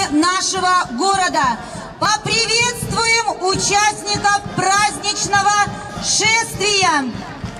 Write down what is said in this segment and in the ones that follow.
нашего города. Поприветствуем участников праздничного шествия.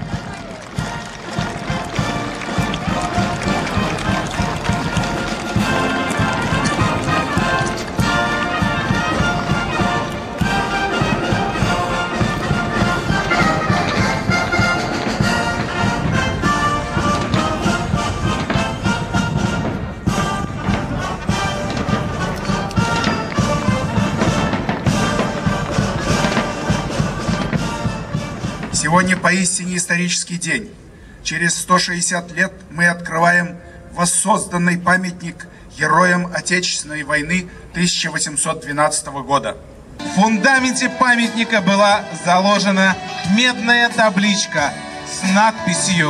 Сегодня поистине исторический день. Через 160 лет мы открываем воссозданный памятник героям Отечественной войны 1812 года. В фундаменте памятника была заложена медная табличка с надписью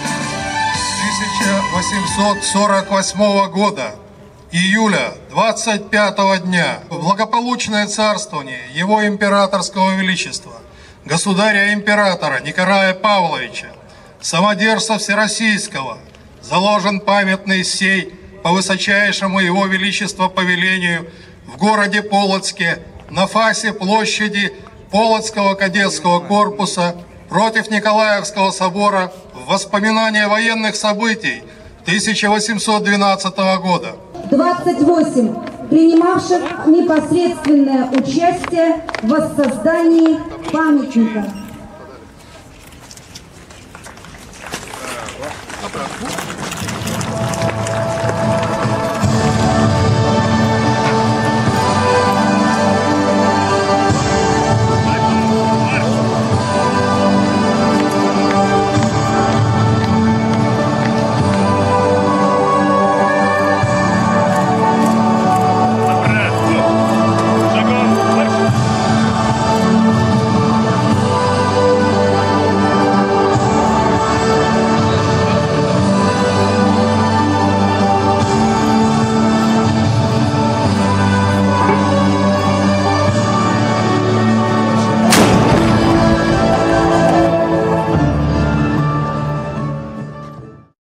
1848 года, июля 25 дня, в благополучное царствование Его Императорского Величества, Государя-Императора Николая Павловича, самодержца Всероссийского, заложен памятный сей по высочайшему Его Величества повелению в городе Полоцке на фасе площади Полоцкого кадетского корпуса против Николаевского собора в воспоминания военных событий 1812 года. 28 принимавших непосредственное участие в воссоздании памятника.